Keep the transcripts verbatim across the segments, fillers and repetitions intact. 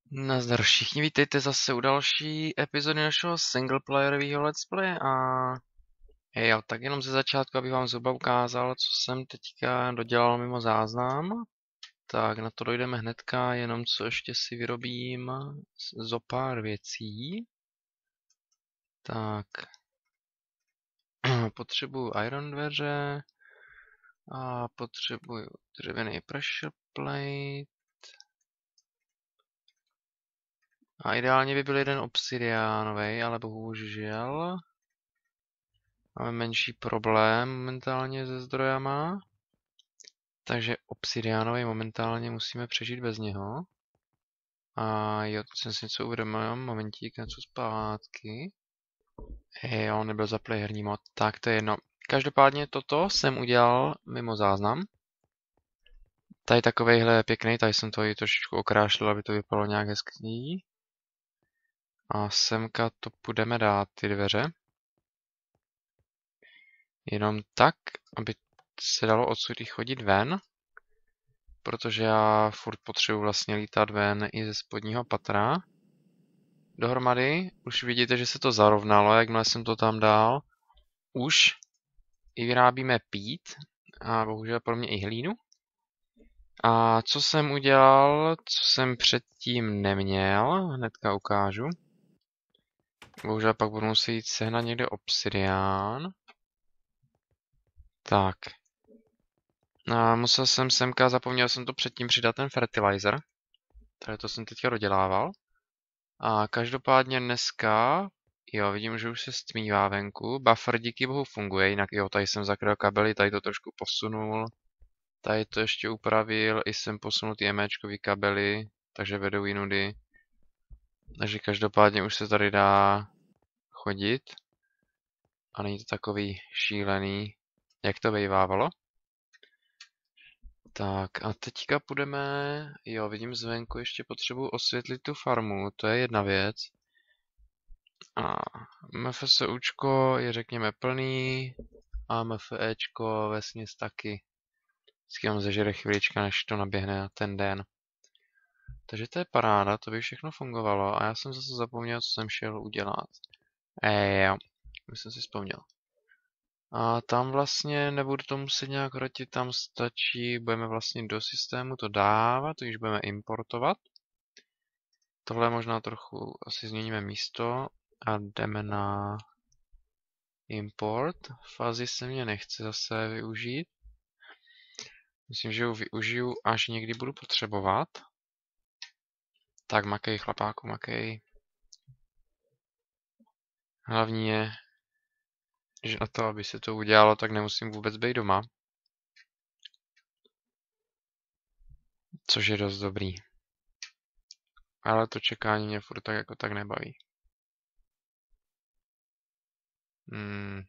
Nazdar všichni, vítejte zase u další epizody našeho singleplayerového let's play a jo, tak jenom ze začátku, abych vám zhruba ukázal, co jsem teďka dodělal mimo záznam. Tak na to dojdeme hnedka, jenom co ještě si vyrobím zo pár věcí. Tak, potřebuju iron dveře a potřebuju dřevěný pressure plate. A ideálně by byl jeden obsidiánový, ale bohužel máme menší problém momentálně se zdrojama. Takže obsidiánový momentálně musíme přežít bez něho. A jo, teď jsem si něco uvědomil, momentík, něco zpátky. Jo, nebyl zaplay herní mod, tak to je jedno. Každopádně toto jsem udělal mimo záznam. Tady takovejhle pěkný, tady jsem to i trošičku okrášlil, aby to vypadalo nějak hezký. A semka to budeme dát, ty dveře. Jenom tak, aby se dalo odsud chodit ven. Protože já furt potřebuji vlastně lítat ven i ze spodního patra. Dohromady už vidíte, že se to zarovnalo, jakmile jsem to tam dal. Už i vyrábíme pít a bohužel pro mě i hlínu. A co jsem udělal, co jsem předtím neměl, hnedka ukážu. Bohužel pak budu muset jít sehnat někde obsidián. Tak. A musel jsem semka, zapomněl jsem to předtím přidat ten fertilizer. Tady to jsem teďka dodělával. A každopádně dneska, jo, vidím, že už se stmívá venku. Buffer díky bohu funguje, jinak jo, tady jsem zakryl kabely, tady to trošku posunul. Tady to ještě upravil, i jsem posunul ty EMčkový kabely, takže vedou jinudy. Takže každopádně už se tady dá chodit. A není to takový šílený, jak to bývávalo. Tak a teďka půjdeme, jo, vidím zvenku, ještě potřebuji osvětlit tu farmu, to je jedna věc. A MFSUčko je řekněme plný a MFEčko vesměs taky. Vždycky on zežere chvilička, než to naběhne na ten den. Takže to je paráda, to by všechno fungovalo a já jsem zase zapomněl, co jsem šel udělat. Ej, jo, už jsem si vzpomněl. A tam vlastně nebudu to muset nějak hrotit, tam stačí, budeme vlastně do systému to dávat, když budeme importovat. Tohle možná trochu asi změníme místo a jdeme na import. Fázi se mě nechce zase využít. Myslím, že ho využiju, až někdy budu potřebovat. Tak makej, chlapáku, makej. Hlavní je, že na to, aby se to udělalo, tak nemusím vůbec být doma. Což je dost dobrý. Ale to čekání mě furt tak jako tak nebaví. Hmm.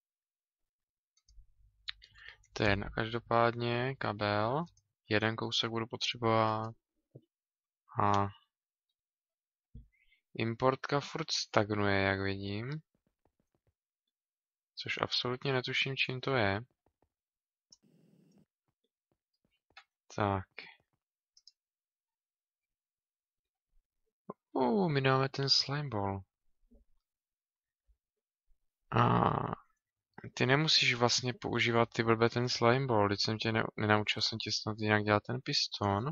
To je jedno. Každopádně kabel. Jeden kousek budu potřebovat. A importka furt stagnuje, jak vidím. Což absolutně netuším, čím to je. Tak. Uh, my dáme ten slime ball. A ty nemusíš vlastně používat ty blbě ten slime ball, teď jsem tě ne nenaučil jsem tě snad jinak dělat ten piston.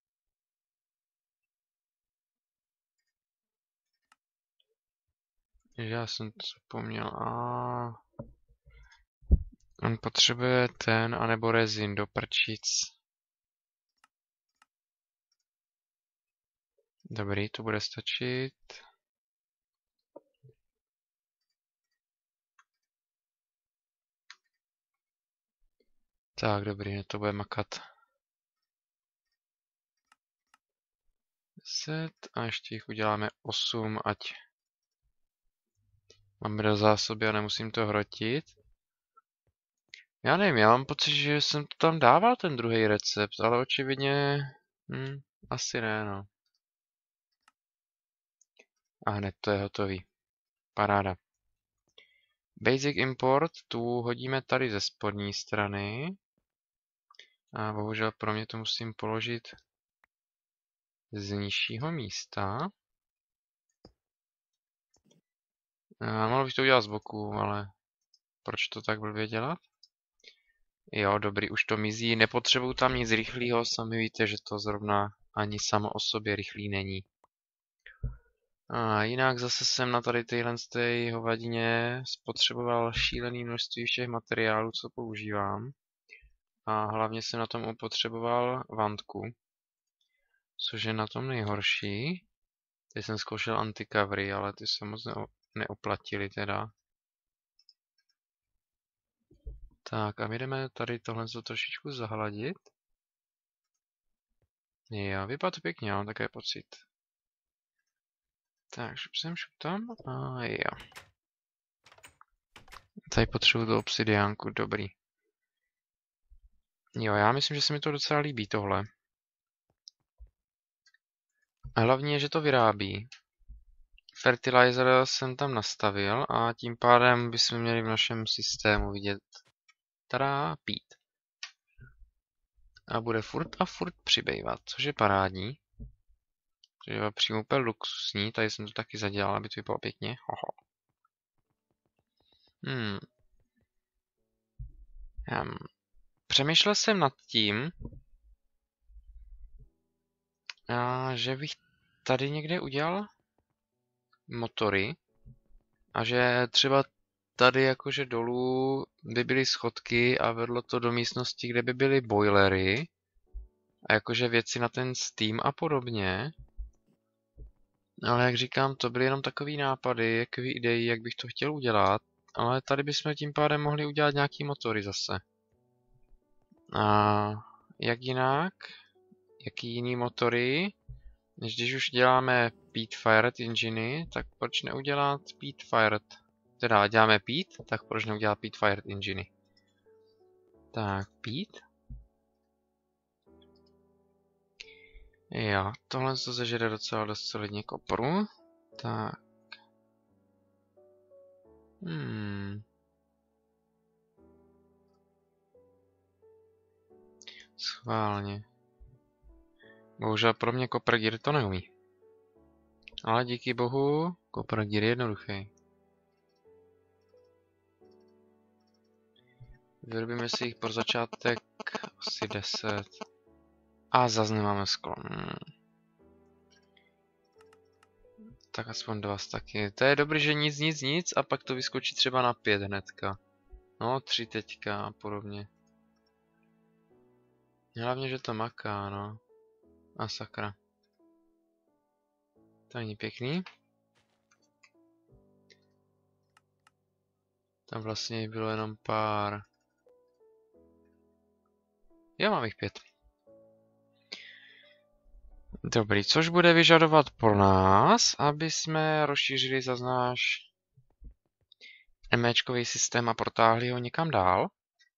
Takže já jsem to zapomněl. A on potřebuje ten, anebo rezin do prčic. Dobrý, to bude stačit. Tak, dobrý, to bude makat. deset a ještě jich uděláme osm, ať máme do zásoby a nemusím to hrotit. Já nevím, já mám pocit, že jsem to tam dával ten druhý recept, ale očividně hm, asi ne, no. A hned to je hotový. Paráda. Basic import, tu hodíme tady ze spodní strany. A bohužel pro mě to musím položit z nižšího místa. A mohl bych to udělat z boku, ale proč to tak blbě dělat? Jo, dobrý, už to mizí. Nepotřebuju tam nic rychlého, sami víte, že to zrovna ani samo o sobě rychlý není. A jinak zase jsem na tady téhle hovadině spotřeboval šílený množství všech materiálů, co používám. A hlavně jsem na tom upotřeboval vantku, což je na tom nejhorší. Teď jsem zkoušel anti-covery, ale ty se moc neoplatily teda. Tak a my jdeme tady tohle trošičku zahladit. Jo, vypadá to pěkně, mám také pocit. Tak, šup sem, šup tam. A jo. Tady potřebuji tu obsidiánku, dobrý. Jo, já myslím, že se mi to docela líbí tohle. A hlavně je, že to vyrábí. Fertilizer jsem tam nastavil a tím pádem bychom měli v našem systému vidět tada pít. A bude furt a furt přibývat, což je parádní. Takže je přímo úplně luxusní, tady jsem to taky zadělal, aby to vypadalo pěkně. Hoho. Hmm. Hmm. Přemýšlel jsem nad tím, a že bych tady někde udělal motory a že třeba tady jakože dolů by byly schodky a vedlo to do místnosti, kde by byly boilery a jakože věci na ten Steam a podobně. Ale jak říkám, to byly jenom takový nápady, jaký idei, jak bych to chtěl udělat, ale tady bychom tím pádem mohli udělat nějaký motory zase. A jak jinak? Jaký jiný motory? Než když už děláme peat-fired enginy, tak proč neudělat peat-fired? Teda děláme peat, tak proč neudělat peat-fired enginy? Tak, peat. Jo, tohle to zežere docela dost solidně kopru. Tak. Hmm. Schválně. Bohužel pro mě Copper Gear to neumí. Ale díky bohu, Copper Gear je jednoduchý. Vyrobíme si jich pro začátek asi deset. A zase nemáme sklo. Hmm. Tak aspoň dva staky. To je dobrý, že nic, nic, nic a pak to vyskočí třeba na pět hnedka. No, tři teďka a podobně. Hlavně, že to maká, no. A sakra. To není pěkný. Tam vlastně bylo jenom pár. Já mám jich pět. Dobrý, což bude vyžadovat pro nás, aby jsme rozšířili zase náš emečkový systém a protáhli ho někam dál.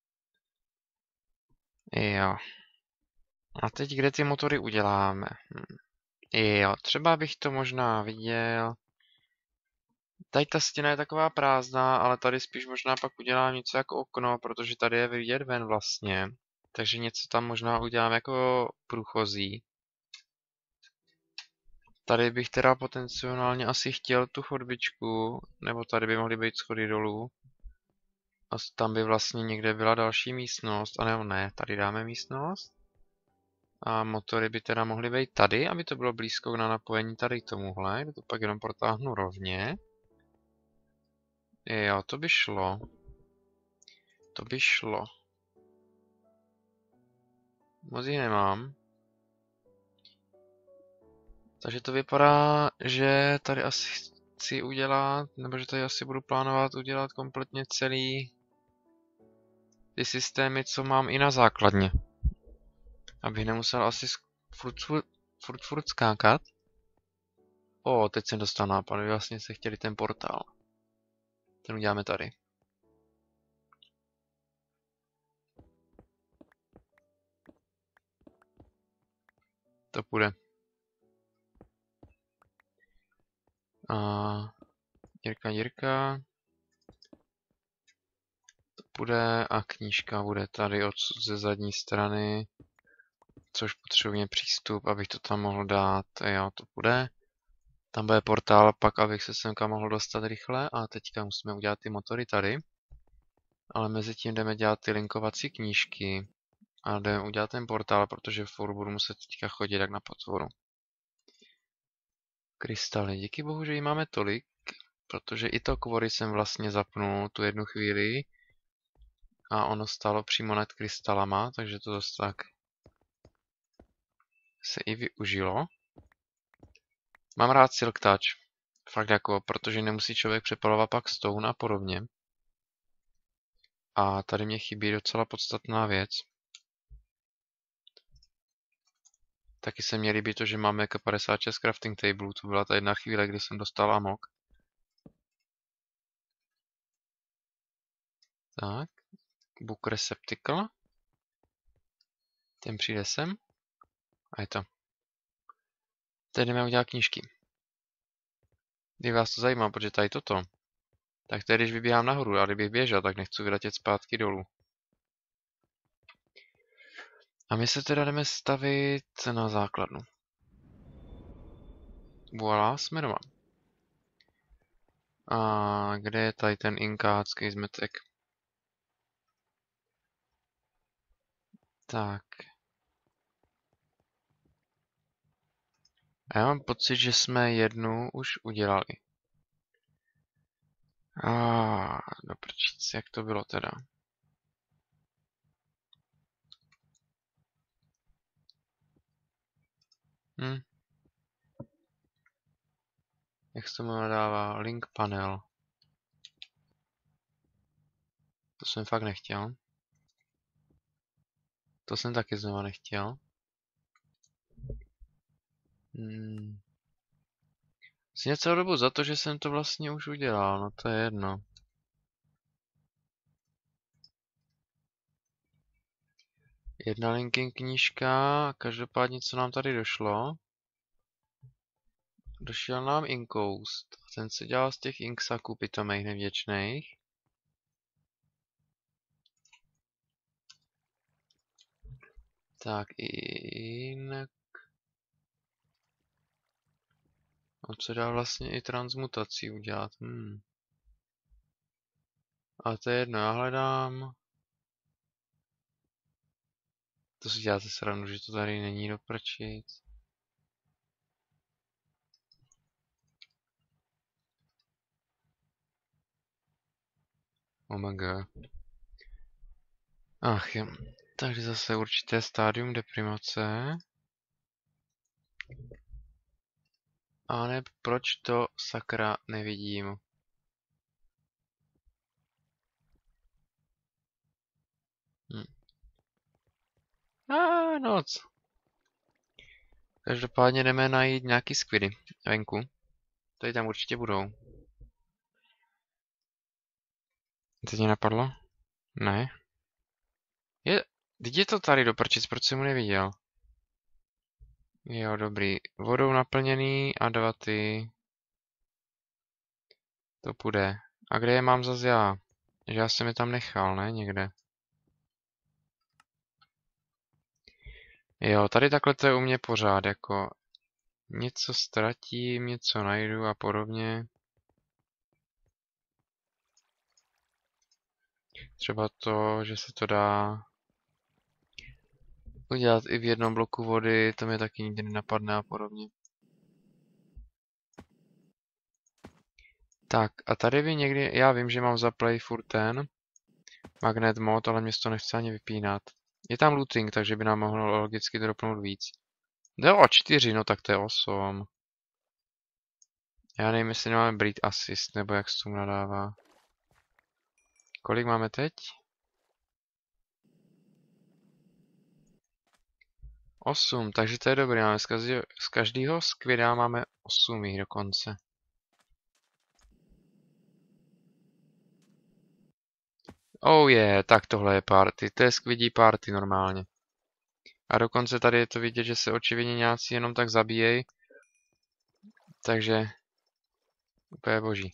Jo. A teď kde ty motory uděláme? Hm. Jo, třeba bych to možná viděl. Tady ta stěna je taková prázdná, ale tady spíš možná pak udělám něco jako okno, protože tady je vidět ven vlastně. Takže něco tam možná udělám jako průchozí. Tady bych teda potenciálně asi chtěl tu chodbičku, nebo tady by mohly být schody dolů. A tam by vlastně někde byla další místnost, a nebo ne, tady dáme místnost. A motory by teda mohly být tady, aby to bylo blízko na napojení tady k tomuhle, kde to pak jenom protáhnu rovně. Jo, to by šlo. To by šlo. Moc ji nemám. Takže to vypadá, že tady asi chci udělat, nebo že tady asi budu plánovat udělat kompletně celý ty systémy, co mám i na základně. Abych nemusel asi furt, furt, furt skákat. O, teď jsem dostal nápad, vy vlastně se chtěli ten portál. Ten uděláme tady. To půjde. A dírka, dírka. To půjde a knížka bude tady odsud ze zadní strany. což potřebuje přístup, abych to tam mohl dát. Jo, to bude. Tam bude portál, pak abych se semka mohl dostat rychle. A teďka musíme udělat ty motory tady. Ale mezi tím jdeme dělat ty linkovací knížky. A jdeme udělat ten portál, protože furt budu muset teďka chodit jak na potvoru. Krystaly. Díky bohu, že jí máme tolik, protože i to kvory jsem vlastně zapnul tu jednu chvíli. A ono stálo přímo nad krystalama, takže to dost tak se i využilo. Mám rád Silk Touch. Fakt jako, protože nemusí člověk přepalovat pak stone a podobně. A tady mě chybí docela podstatná věc. Taky se mě líbí to, že máme K padesát šest crafting table. To byla ta jedna chvíle, kdy jsem dostal amok. Tak. Book receptacle. Ten přijde sem. A je to. Teď jdeme udělat knížky. Kdyby vás to zajímá, protože tady toto. Tak tady, když vybíhám nahoru, a kdybych běžel, tak nechci vyletět zpátky dolů. A my se teda jdeme stavit na základnu. Voilà, jsme doma. A kde je tady ten inkácký zmetek? Tak. A já mám pocit, že jsme jednu už udělali. A do prčic, jak to bylo teda? Hm. Jak se tomu nadává? Link panel. To jsem fakt nechtěl. To jsem taky znova nechtěl. Hmm. Vlastně celou dobu za to, že jsem to vlastně už udělal, no to je jedno. Jedna linking knížka, každopádně co nám tady došlo. Došel nám Inkoust. Ten se dělal z těch inksaků pitomejch nevděčných. Tak i jinak. On se dá vlastně i transmutací udělat. Hmm. A to je jedno, já hledám. To si děláte srandu, že to tady není do prčic. Omega. Ach jo. Takže zase určité stádium deprimace. A ne, proč to sakra nevidím? Hm. A noc. Každopádně jdeme najít nějaký squidy venku. Tady tam určitě budou. Teď mě napadlo? Ne. Je, teď je to tady do prčic, proč jsem mu neviděl? Jo, dobrý. Vodou naplněný a dva ty. To půjde. A kde je mám zase já? Že já jsem je tam nechal, ne? Někde. Jo, tady takhle to je u mě pořád, jako něco ztratím, něco najdu a podobně. Třeba to, že se to dá udělat i v jednom bloku vody, to mě taky nikdy nenapadne a podobně. Tak a tady by někdy, já vím, že mám za play furt ten magnet mod, ale mě to nechce ani vypínat. Je tam looting, takže by nám mohlo logicky dropnout víc. Jde o čtyři, no tak to je osm. Já nevím, jestli nemáme breed assist, nebo jak se tomu nadává. Kolik máme teď? osm, takže to je dobré, máme z každého, z každého squida máme osm jich dokonce. Oh je, yeah, tak tohle je party, to je squidí party normálně. A dokonce tady je to vidět, že se očividně nějací jenom tak zabíjejí. Takže úplně boží.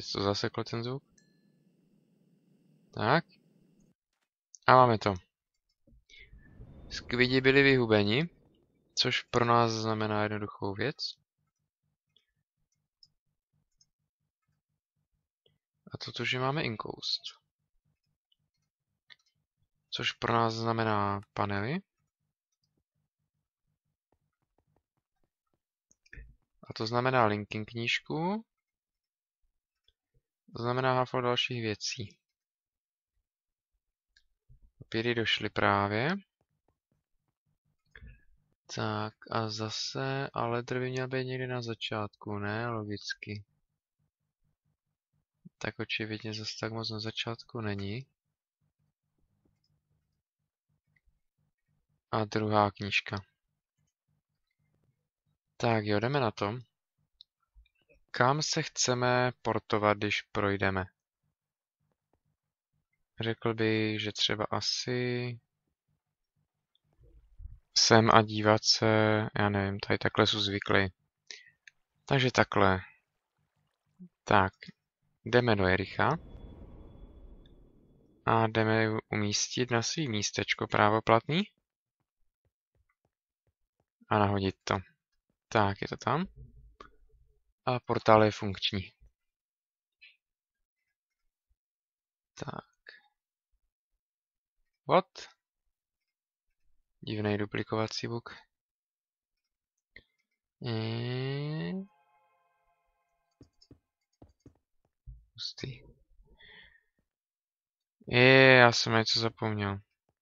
se to zaseklo ten zvuk. Tak. A máme to. Skvidi byli vyhubeni, což pro nás znamená jednoduchou věc. A toto, že máme incoast. Což pro nás znamená panely. A to znamená linking knížku. To znamená hafo dalších věcí. Papíry došly právě. Tak a zase, ale ledr by měl být někde na začátku, ne? Logicky. Tak očividně zase tak moc na začátku není. A druhá knížka. Tak jo, jdeme na to. Kam se chceme portovat, když projdeme? Řekl bych, že třeba asi sem a dívat se, já nevím, tady takhle jsou zvyklí. Takže takhle. Tak, jdeme do Jericha. A jdeme ji umístit na svý místečko právoplatný. A nahodit to. Tak, je to tam. A portál je funkční. Tak. What? Divný duplikovací bug. Eee... Hustý. Je, já jsem něco zapomněl.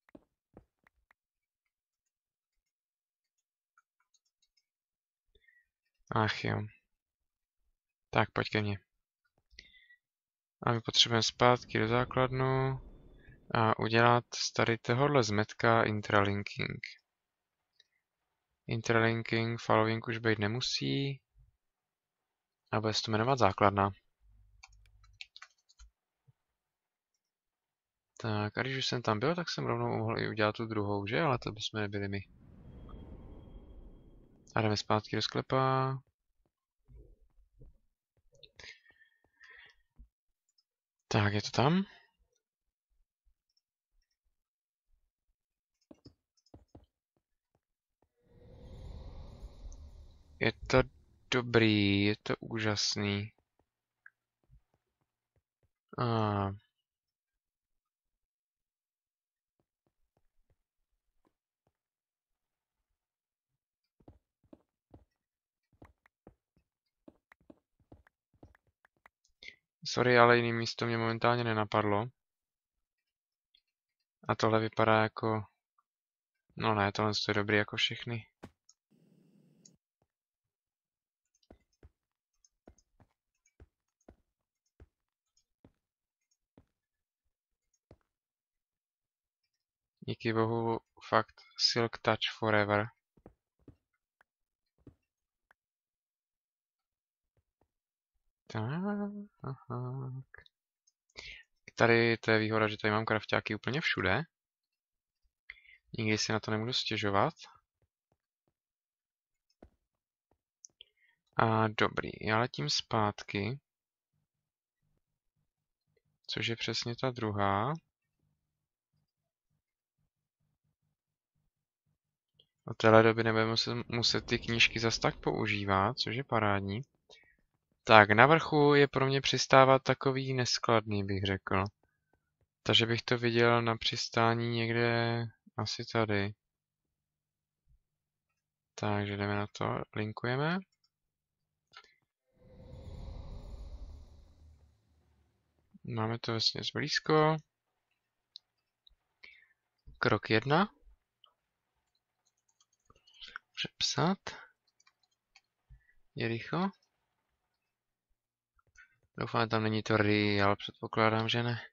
Ach jo. Tak, pojď ke mně. A my potřebujeme zpátky do základnu a udělat z tady tohohle zmetka intralinking. Intralinking, following už být nemusí. A bude se to jmenovat základna. Tak a když už jsem tam byl, tak jsem rovnou mohl i udělat tu druhou, že? Ale to bychom nebyli my. A jdeme zpátky do sklepa. Tak, je to tam. Je to dobrý, je to úžasný. A. Sorry, ale jiný místo mě momentálně nenapadlo. A tohle vypadá jako... No ne, tohle je dobrý jako všechny. Díky bohu, fakt Silk Touch Forever. Tak. Tady to je výhoda, že tady mám krafťáky úplně všude. Nikdy si na to nebudu stěžovat. A dobrý, já letím zpátky. Což je přesně ta druhá. Od téhle doby nebudeme muset, muset ty knížky zas tak používat, což je parádní. Tak, na vrchu je pro mě přistávat takový neskladný, bych řekl. Takže bych to viděl na přistání někde asi tady. Takže jdeme na to, linkujeme. Máme to vesměs blízko. Krok jedna. Přepsat. Jericho. Doufám, tam není to ry, ale předpokládám, že ne.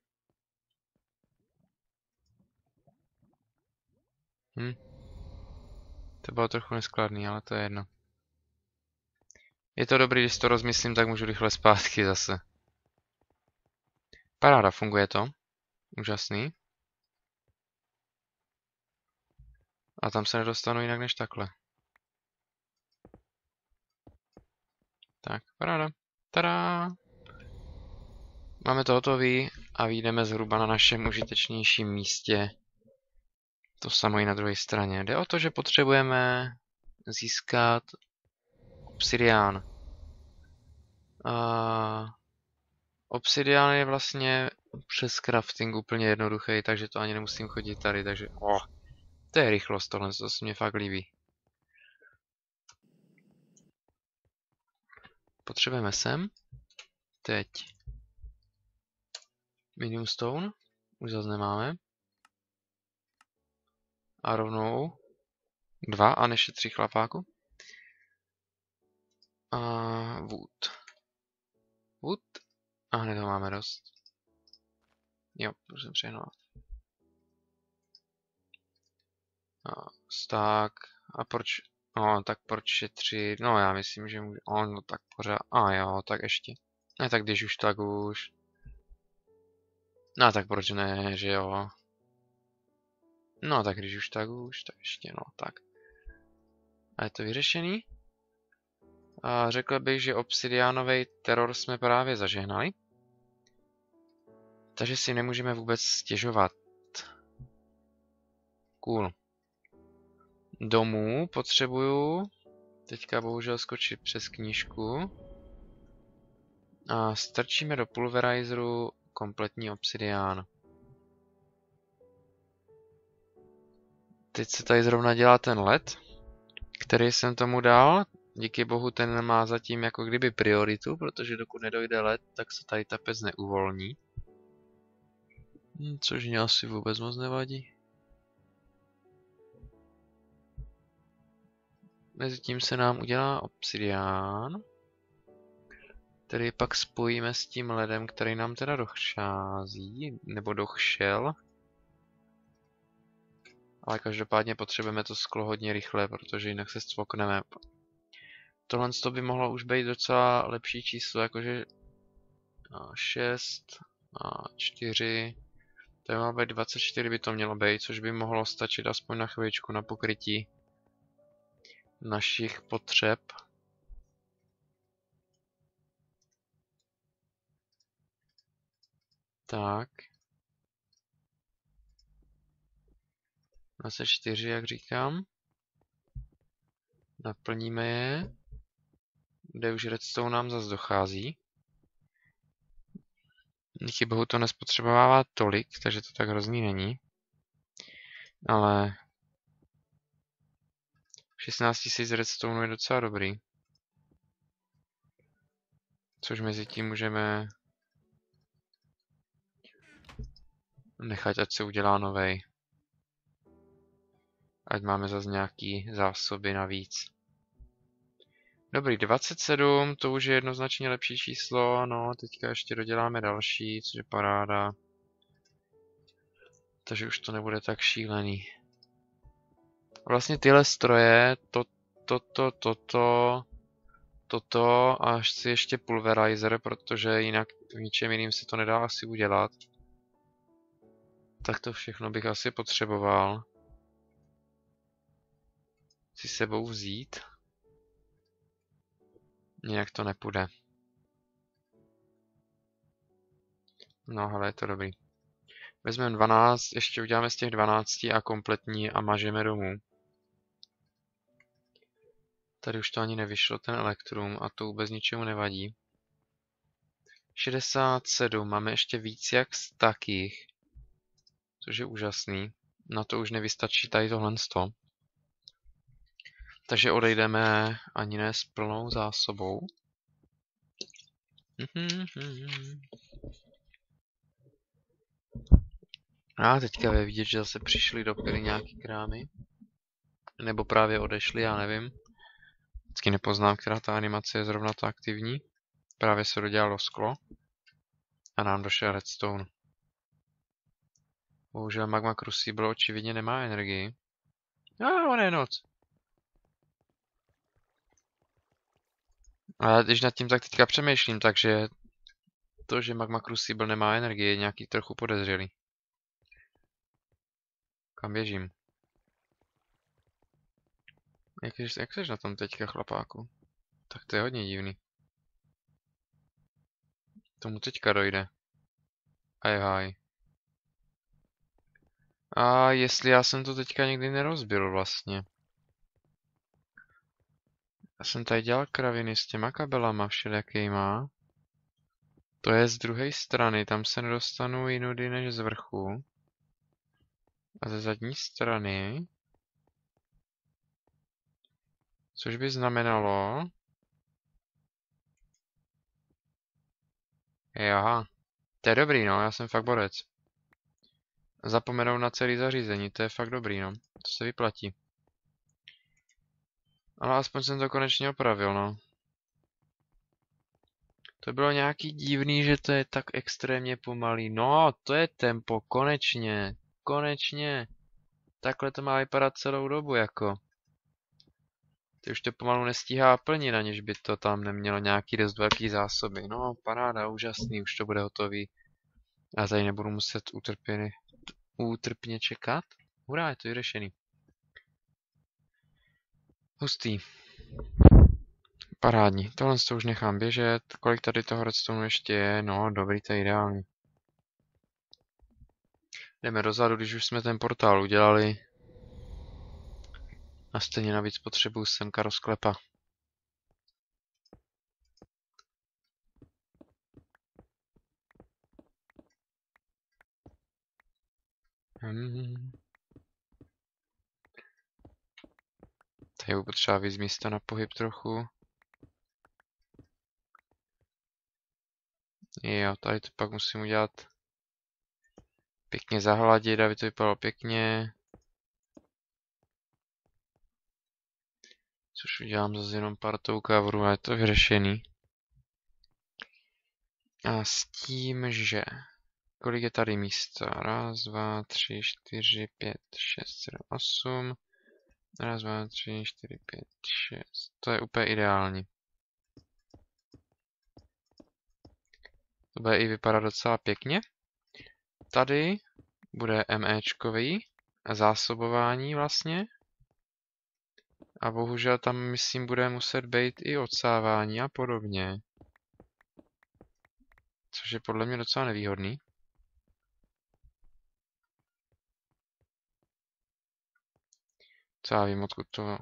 Hm. To bylo trochu neskladný, ale to je jedno. Je to dobrý, když to rozmyslím, tak můžu rychle zpátky zase. Paráda, funguje to. Úžasný. A tam se nedostanu jinak než takhle. Tak, paráda. Tada! Máme to hotový a vyjdeme zhruba na našem užitečnějším místě. To samo i na druhé straně. Jde o to, že potřebujeme získat obsidián. A obsidián je vlastně přes crafting úplně jednoduchý, takže to ani nemusím chodit tady, takže oh, to je rychlost, tohle to se mě fakt líbí. Potřebujeme sem. Teď. Medium stone. Už zase nemáme. A rovnou dva a než je tři chlapáku. A wood. Wood. A hned ho máme dost. Jo, už jsem přehnal. A stack. A proč? No, tak proč je tři? No, já myslím, že může. O, no tak pořád. A jo, tak ještě. Ne, tak když už, tak už. No, tak proč ne, že jo. No, tak když už, tak už, tak ještě, no, tak. A je to vyřešený? A řekl bych, že obsidiánový teror jsme právě zažehnali. Takže si nemůžeme vůbec stěžovat. Cool. Domů potřebuju teďka bohužel skočit přes knížku. A strčíme do pulverizeru kompletní obsidián. Teď se tady zrovna dělá ten led, který jsem tomu dal. Díky bohu ten má zatím jako kdyby prioritu, protože dokud nedojde led, tak se tady ta pec neuvolní. Hm, což mě asi vůbec moc nevadí. Mezitím se nám udělá obsidián, který pak spojíme s tím ledem, který nám teda dochází, nebo dochšel. Ale každopádně potřebujeme to sklo hodně rychle, protože jinak se stvoukneme. Tohle by mohlo už být docela lepší číslo, jakože šest a čtyři. To má být dvacet čtyři by to mělo být, což by mohlo stačit aspoň na chvíličku na pokrytí našich potřeb. Tak. dvacet čtyři, jak říkám. Naplníme je. Kde už redstone nám zase dochází. Díky bohu to nespotřebovává tolik, takže to tak hrozný není. Ale šestnáct tisíc redstone je docela dobrý. Což mezi tím můžeme nechat, ať se udělá novej. Ať máme zase nějaký zásoby navíc. Dobrý, dvacet sedm, to už je jednoznačně lepší číslo. No, teďka ještě doděláme další, což je paráda. Takže už to nebude tak šílený. Vlastně tyhle stroje, to, toto, toto, toto a až si ještě pulverizer, protože jinak v ničem jiným se to nedá asi udělat. Tak to všechno bych asi potřeboval si sebou vzít. Jinak to nepůjde. No, hele, je to dobrý. Vezmeme dvanáct, ještě uděláme z těch dvanácti a kompletní a mažeme domů. Tady už to ani nevyšlo, ten elektrum, a to vůbec ničemu nevadí. šedesát sedm, máme ještě víc jak z takých, což je úžasný. Na to už nevystačí tady tohle sto. Takže odejdeme ani ne s plnou zásobou. A teďka je vidět, že zase přišli do pily nějaký krámy. Nebo právě odešli, já nevím. Vždycky nepoznám, která ta animace je zrovna ta aktivní. Právě se dodělalo sklo. A nám došel redstone. Bohužel Magma Crucible očividně nemá energii. A on je noc. A když nad tím tak teďka přemýšlím, takže to, že Magma Crucible nemá energii, je nějaký trochu podezřelý. Kam běžím? Jak, jak seš na tom teďka, chlapáku? Tak to je hodně divný. Tomu teďka dojde. Aj, haj. A jestli já jsem to teďka nikdy nerozbil vlastně. Já jsem tady dělal kraviny s těma kabelama všelijakýma. To je z druhé strany, tam se nedostanu jinudy než z vrchu. A ze zadní strany. Což by znamenalo... Jaha. To je dobrý, no, já jsem fakt borec. Zapomenou na celé zařízení, to je fakt dobrý, no. To se vyplatí. Ale aspoň jsem to konečně opravil, no. To bylo nějaký divný, že to je tak extrémně pomalý. No, to je tempo, konečně. Konečně. Takhle to má vypadat celou dobu, jako. Ty už to pomalu nestíhá plnit, aniž by to tam nemělo nějaký dost velký zásoby. No, paráda, úžasný, už to bude hotový. Já tady nebudu muset utrpěny, útrpně čekat. Hurá, je to vyřešený. Hustý. Parádní. Tohle to už nechám běžet. Kolik tady toho redstone ještě je? No, dobrý, to je ideální. Jdeme dozadu, když už jsme ten portál udělali. A stejně navíc potřebuji semka rozklepa. Hmm. Tady je potřeba víc místa na pohyb trochu. Jo, tady to pak musím udělat pěkně zahladit, aby to vypadalo pěkně. Což udělám zase jenom pár tou coveru a je to vyřešený. A s tím, že... Kolik je tady místa? Raz, dva, tři, čtyři, pět, šest, sedm, osm. Raz, dva, tři, čtyři, pět, šest. To je úplně ideální. To bude i vypadat docela pěkně. Tady bude MEčkový zásobování vlastně. A bohužel tam, myslím, bude muset být i odsávání a podobně. Což je podle mě docela nevýhodný. Co já vím, odkud to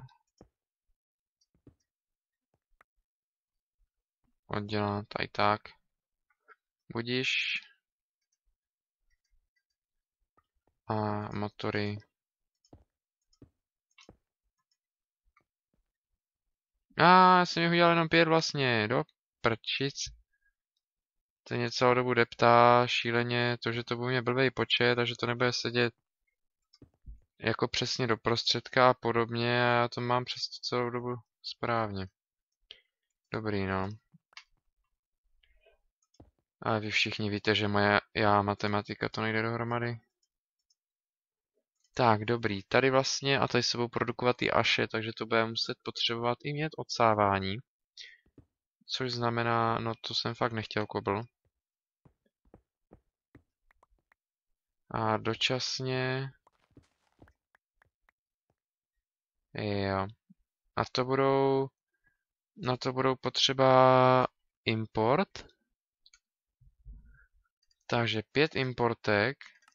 oddělám, tady tak. Budiš. A motory. A ah, já jsem jich udělal jenom pět vlastně, do prčic. To je celou dobu deptá šíleně to, že to bude mě blbej počet a že to nebude sedět jako přesně do prostředka a podobně a já to mám přes celou dobu správně. Dobrý, no. Ale vy všichni víte, že moje já matematika to nejde dohromady. Tak, dobrý. Tady vlastně, a tady se budou produkovat ty aše, takže to bude muset potřebovat i mít odsávání. Což znamená, no to jsem fakt nechtěl kobl. A dočasně... Jo. A to budou... Na to budou potřeba import. Takže pět importek.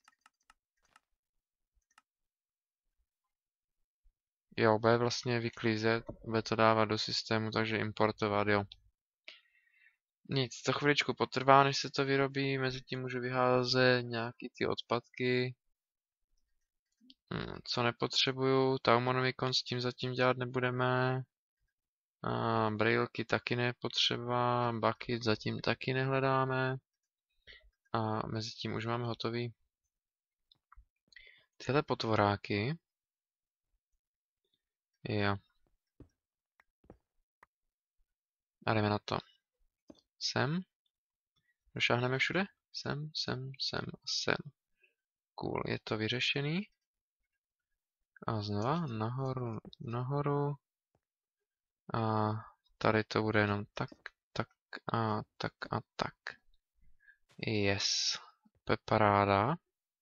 Jo, bude vlastně vyklízet, bude to dávat do systému, takže importovat, jo. Nic, to chviličku potrvá, než se to vyrobí, mezi tím můžu vyházet nějaký ty odpadky. Co nepotřebuju, Taumonomikon s tím zatím dělat nebudeme. A brailky taky nepotřeba, bucket zatím taky nehledáme. A mezi tím už máme hotový tyhle potvoráky. Jo. A jdeme na to. Sem. Došáhneme všude? Sem, sem, sem a sem. Cool, je to vyřešený. A znova nahoru, nahoru. A tady to bude jenom tak, tak a tak a tak. Yes. To je paráda.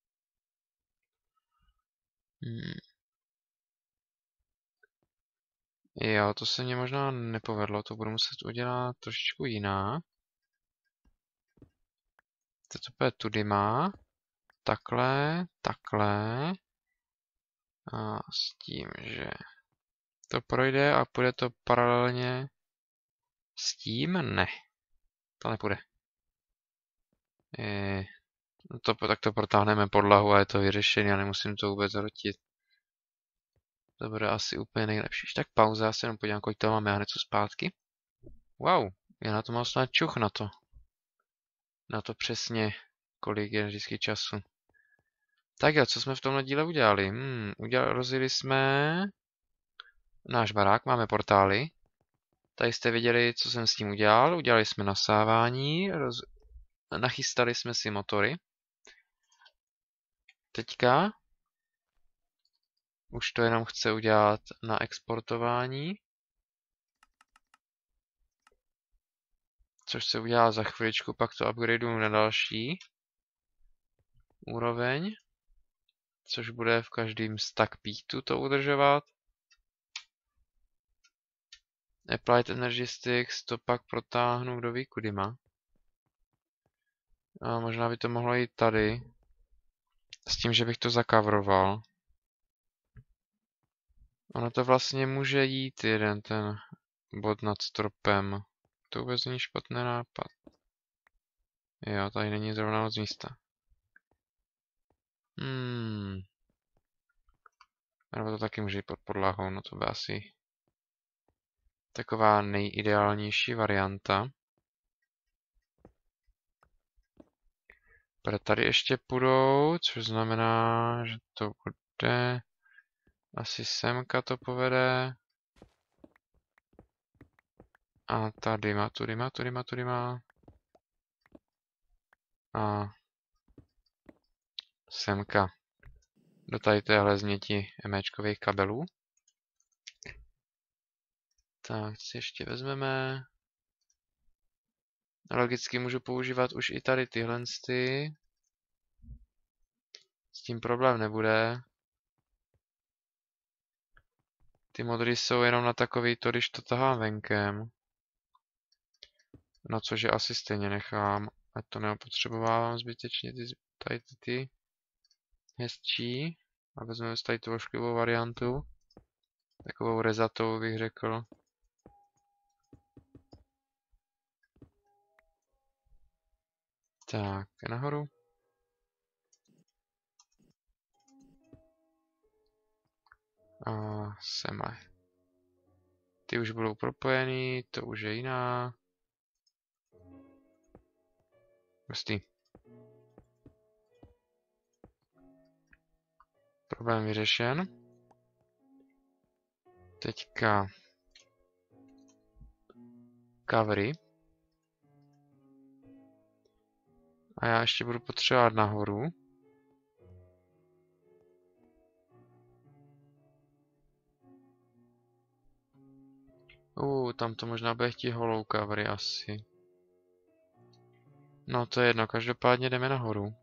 Hmm. Jo, to se mně možná nepovedlo, to budu muset udělat trošičku jiná. To to bude tudy má. Takhle, takhle. A s tím, že to projde a půjde to paralelně s tím? Ne. To nepůjde. Je, no to, tak to protáhneme podlahu a je to vyřešené a nemusím to vůbec hrotit. To bude asi úplně nejlepší. Tak pauza, já se jenom podívám, kolik toho máme a hned jsou zpátky. Wow, já na to mám snad čuch na to. Na to přesně, kolik je vždycky času. Tak jo, co jsme v tomhle díle udělali? Hmm, udělali, rozjeli jsme náš barák, máme portály. Tady jste viděli, co jsem s tím udělal. Udělali jsme nasávání, roz... nachystali jsme si motory. Teďka už to jenom chce udělat na exportování. Což se udělá za chviličku, pak to upgradeuju na další úroveň. Což bude v každém stack peatu to udržovat. Applied Energy Sticks to pak protáhnu, kdo ví kudy má. A možná by to mohlo jít tady. S tím, že bych to zakavroval. Ono to vlastně může jít jeden ten bod nad stropem. To vůbec není špatný nápad. Jo, tady není zrovna moc místa. Hmm. Nebo to taky může jít pod podlahou, no to by asi taková nejideálnější varianta. Protože tady ještě půjdou, což znamená, že to bude... Asi semka to povede. A tady má, tudy má, tudy má, tudy má. A semka. Do tady téhle změti emečkových kabelů. Tak, si ještě vezmeme. Logicky můžu používat už i tady tyhle ty. S tím problém nebude. Ty modry jsou jenom na takový to, když to tahám venkem. No což je asi stejně nechám. Ať to neopotřebovávám zbytečně ty, tady ty, ty hezčí. A vezmeme si tady tu ošklivou variantu. Takovou rezatou bych řekl. Tak, nahoru. A semhle. Ty už budou propojený, to už je jiná. Hustý. Problém vyřešen. Teďka covery. A já ještě budu potřebovat nahoru. Uh, tam to možná bude chtít hollow covery asi. No to je jedno, každopádně jdeme nahoru.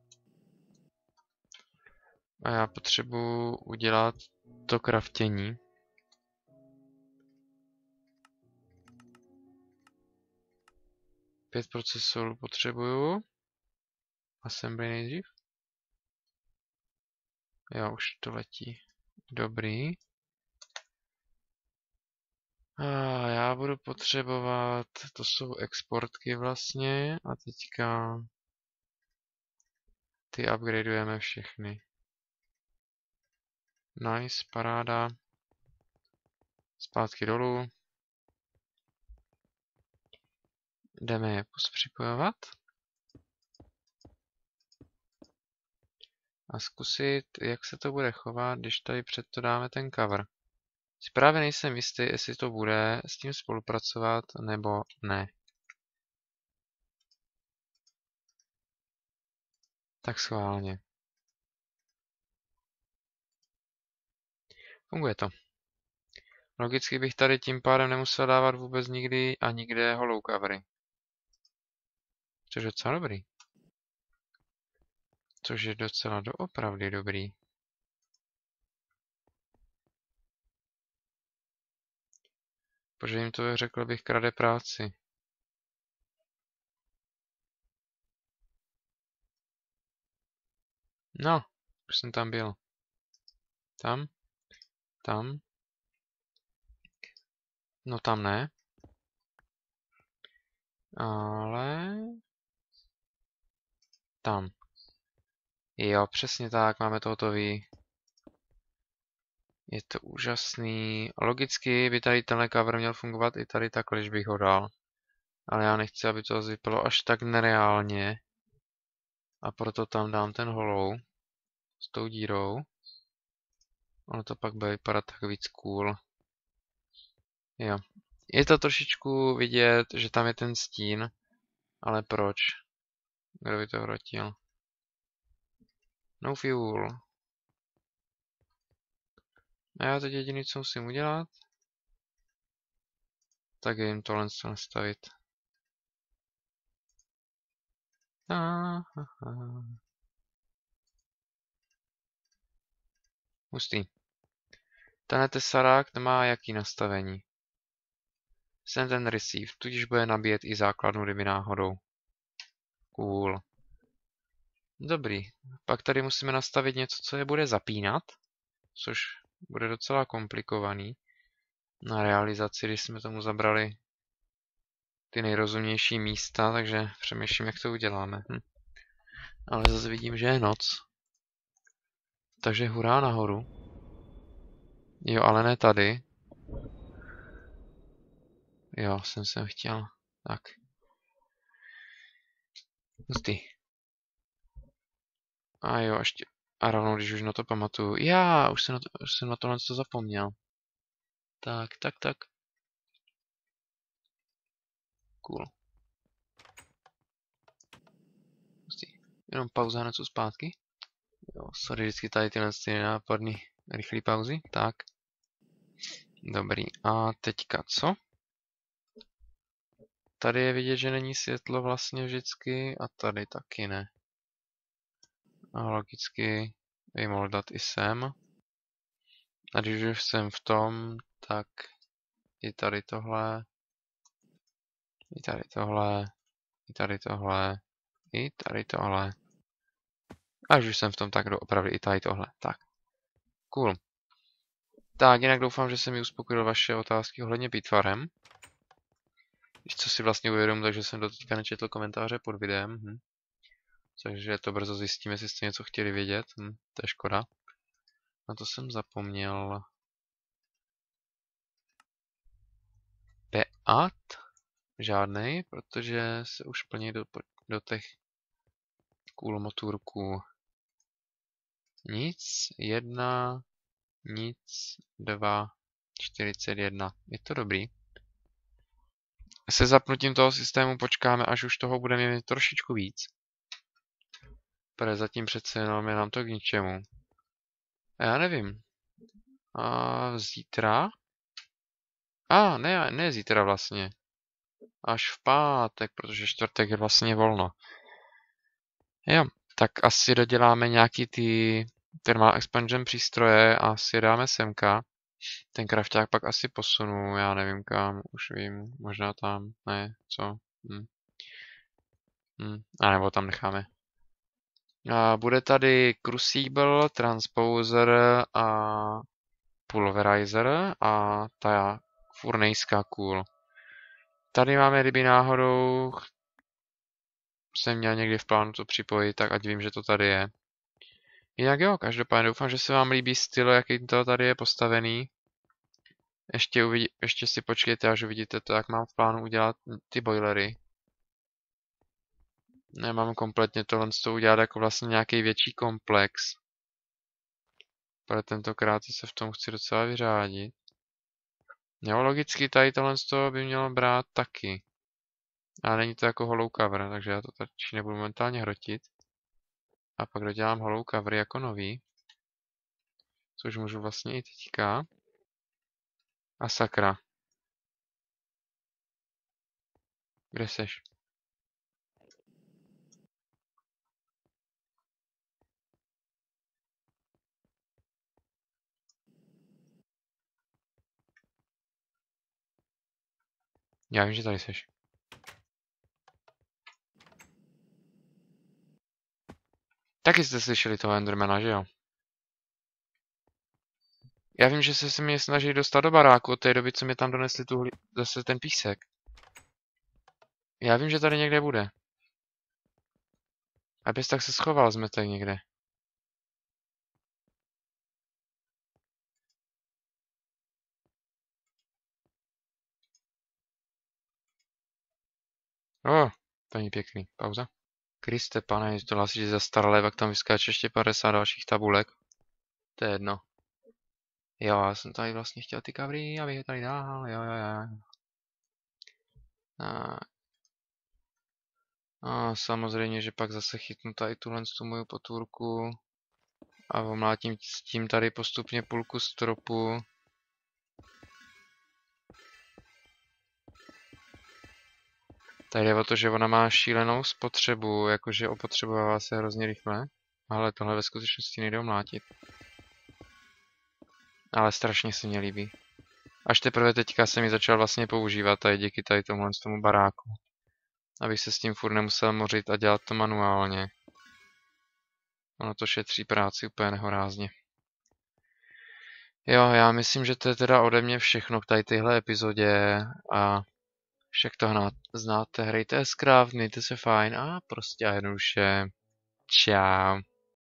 A já potřebuji udělat to kraftění. Pět procesorů potřebuju. Assembly nejdřív. Jo, už to letí. Dobrý. A já budu potřebovat, to jsou exportky vlastně, a teďka ty upgradeujeme všechny. Nice, paráda. Zpátky dolů. Jdeme je pospřipojovat. A zkusit, jak se to bude chovat, když tady před to dáme ten cover. Právě nejsem jistý, jestli to bude s tím spolupracovat, nebo ne. Tak schválně. Funguje to. Logicky bych tady tím pádem nemusel dávat vůbec nikdy a nikde hollow covery. Což je docela dobrý. Což je docela doopravdy dobrý. Protože jim to řekl bych krade práci. No, už jsem tam byl. Tam. Tam. No tam ne. Ale... Tam. Jo, přesně tak, máme to hotový. Je to úžasný. Logicky by tady tenhle cover měl fungovat i tady takhle, když bych ho dal. Ale já nechci, aby to vypadalo až tak nereálně. A proto tam dám ten hollow s tou dírou. Ono to pak bude vypadat tak víc cool. Jo. Je to trošičku vidět, že tam je ten stín. Ale proč? Kdo by to hrotil? No fuel. A já teď jediný, co musím udělat, tak je jim tohle nastavit. Aha. Hustý. Tenhle tesarák nemá jaký nastavení. Send and receive, tudíž bude nabíjet i základnu, kdyby náhodou. Cool. Dobrý. Pak tady musíme nastavit něco, co je bude zapínat, což bude docela komplikovaný na realizaci, když jsme tomu zabrali ty nejrozumnější místa, takže přemýšlím, jak to uděláme. Hm. Ale zase vidím, že je noc. Takže hurá nahoru. Jo, ale ne tady. Jo, jsem sem chtěl. Tak. Hustý. A jo, ještě. A rovnou, když už na to pamatuju. Já, už jsem na, to, už jsem na tohle to zapomněl. Tak, tak, tak. Cool. Hustý. Jenom pauza hned zpátky. Jo, sorry, vždycky tady tyhle ty nápadný rychlý pauzy. Tak. Dobrý. A teďka co? Tady je vidět, že není světlo vlastně vždycky a tady taky ne. A logicky bych mohl dát i sem. A když už jsem v tom, tak i tady tohle, i tady tohle, i tady tohle, i tady tohle. A když už jsem v tom, tak opravdu i tady tohle. Tak, cool. Tak, jinak doufám, že jsem mi uspokojil vaše otázky ohledně bitfarem. Co si vlastně uvědomil, takže jsem do teďka nečetl komentáře pod videem. Hm. Takže to brzo zjistíme, jestli jste něco chtěli vědět. Hm. To je škoda. Na to jsem zapomněl. Peat? Žádnej, protože se už plní do, do těch cool motorků. Nic, jedna, nic, dva, čtyřicet jedna. Je to dobrý. Se zapnutím toho systému počkáme, až už toho budeme mít trošičku víc. Protože zatím přece jenom je nám to k ničemu. A já nevím. A zítra? A, ne, ne zítra vlastně. Až v pátek, protože čtvrtek je vlastně volno. Jo, tak asi doděláme nějaký ty thermal expansion přístroje a si je dáme semka. Ten krafťák pak asi posunu, já nevím kam, už vím, možná tam, ne, co? Hm. Hm. A nebo tam necháme. A bude tady Crucible, Transposer a Pulverizer a ta furnejská cool. Tady máme, kdyby náhodou jsem měl někdy v plánu to připojit, tak ať vím, že to tady je. Jinak jo, každopádně doufám, že se vám líbí styl, jaký to tady je postavený. Ještě, uvidí, ještě si počkejte, až uvidíte to, jak mám v plánu udělat ty boilery. Nemám kompletně tohle z toho udělat jako vlastně nějaký větší komplex. Pro tentokrát se v tom chci docela vyřádit. Jo, logicky tady tohle z toho by mělo brát taky. Ale není to jako hollow cover, takže já to tady nebudu momentálně hrotit. A pak dodělám hollow cover jako nový. Což můžu vlastně i teďka. A sakra. Kde seš? Já vím, že tady seš. Taky jste slyšeli toho Endermana, že jo? Já vím, že se se mě snaží dostat do baráku od té doby, co mi tam donesli tu hli... zase ten písek. Já vím, že tady někde bude. Abys tak se schoval zmetek někde. O, oh, to není pěkný. Pauza. Kriste, pane, to hlasí, že za staré, pak tam vyskáče ještě padesát dalších tabulek. To je jedno. Jo, já jsem tady vlastně chtěl ty kavry, abych je tady dál, jo, jo, jo. A, a samozřejmě, že pak zase chytnu tady tuhle tu moju potůrku a omlátím s tím tady postupně půlku stropu. Tady jde o to, že ona má šílenou spotřebu, jakože opotřebovává se hrozně rychle. Ale tohle ve skutečnosti nejde omlátit. Ale strašně se mi líbí. Až teprve teďka jsem ji začal vlastně používat tady díky tady tomuhle tomu baráku. Abych se s tím furt nemusel mořit a dělat to manuálně. Ono to šetří práci úplně nehorázně. Jo, já myslím, že to je teda ode mě všechno k tady téhle epizodě a však to hnát, znáte, hrajte S-Craft, mějte se fajn a prostě a jednoduše. Čau.